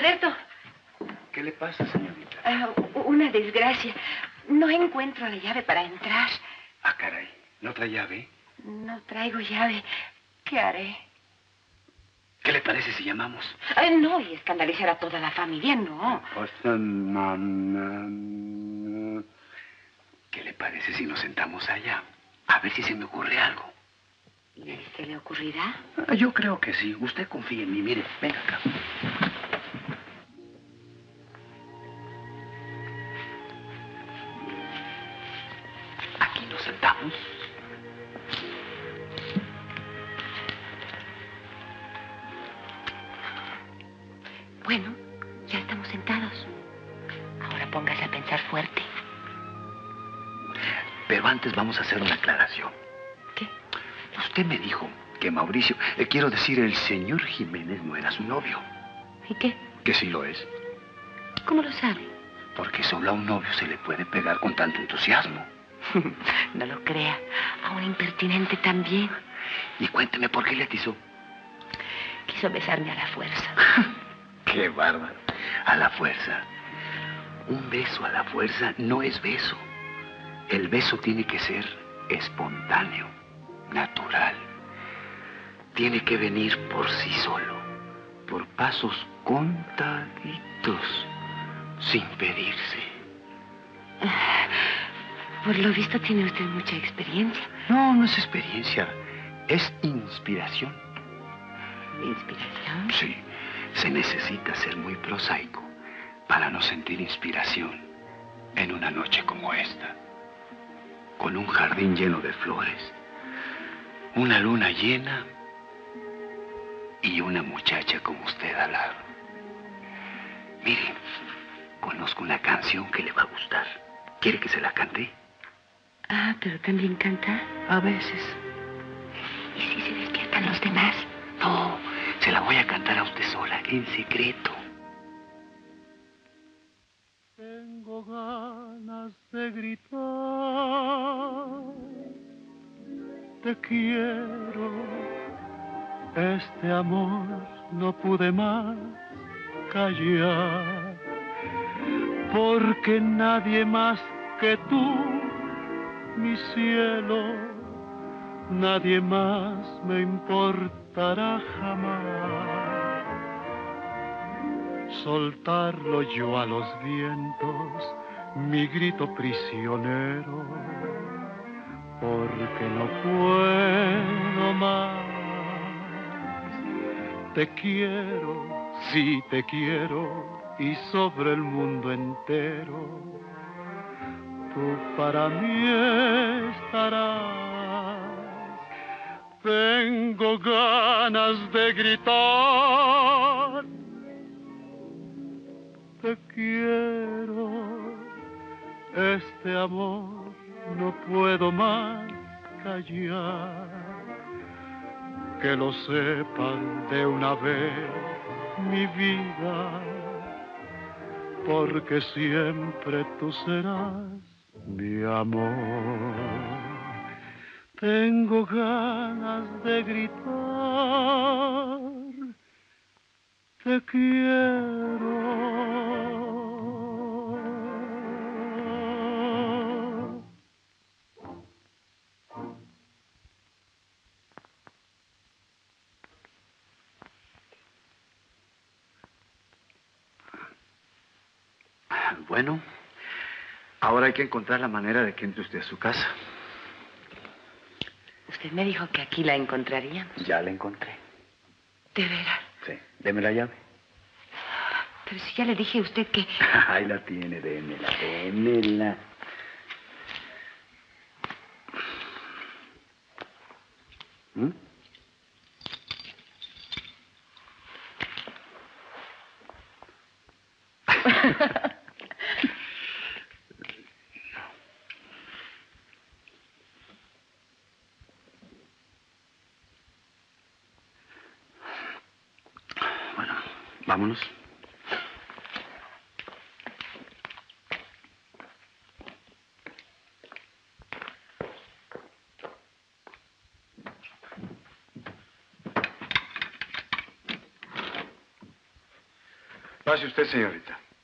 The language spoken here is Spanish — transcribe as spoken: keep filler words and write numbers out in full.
Alberto. ¿Qué le pasa, señorita? Uh, una desgracia. No encuentro la llave para entrar. Ah, caray. ¿No trae llave? No traigo llave. ¿Qué haré? ¿Qué le parece si llamamos? Ay, no, y escandalizar a toda la familia, no. ¿Qué le parece si nos sentamos allá? A ver si se me ocurre algo. ¿Y se le ocurrirá? Ah, yo creo que sí. Usted confía en mí. Mire, venga acá. Aquí nos sentamos. Bueno, ya estamos sentados. Ahora póngase a pensar fuerte. Pero antes vamos a hacer una aclaración. ¿Qué? Usted me dijo que Mauricio, eh, quiero decir, el señor Jiménez no era su novio. ¿Y qué? Que sí lo es. ¿Cómo lo sabe? Porque solo a un novio se le puede pegar con tanto entusiasmo. No lo crea. A un impertinente también. Y cuénteme por qué le atizó. Quiso besarme a la fuerza. ¡Qué bárbaro! A la fuerza. Un beso a la fuerza no es beso. El beso tiene que ser espontáneo, natural. Tiene que venir por sí solo, por pasos contaditos, sin pedirse. Por lo visto tiene usted mucha experiencia. No, no es experiencia, es inspiración. ¿Inspiración? Sí, se necesita ser muy prosaico para no sentir inspiración en una noche como esta. Con un jardín lleno de flores, una luna llena y una muchacha como usted al lado. Mire, conozco una canción que le va a gustar. ¿Quiere que se la cante? Ah, pero también canta. A veces. ¿Y si se despiertan los demás? No, se la voy a cantar a usted sola, en secreto. Tengo ganas de gritar, te quiero, este amor no pude más callar, porque nadie más que tú, mi cielo, nadie más me importará jamás. Soltarlo yo a los vientos, mi grito prisionero, porque no puedo más. Te quiero, sí te quiero, y sobre el mundo entero, tú para mí estarás. Tengo ganas de gritar, te quiero, este amor no puedo más callar. Que lo sepan de una vez mi vida, porque siempre tú serás mi amor. Tengo ganas de gritar, te quiero. Bueno, ahora hay que encontrar la manera de que entre usted a su casa. Usted me dijo que aquí la encontraríamos. Ya la encontré. ¿De veras? Sí, deme la llave. Pero si ya le dije a usted que... Ahí la tiene, démela, démela. ¿Mm? Bueno, vámonos. Pase usted, señorita.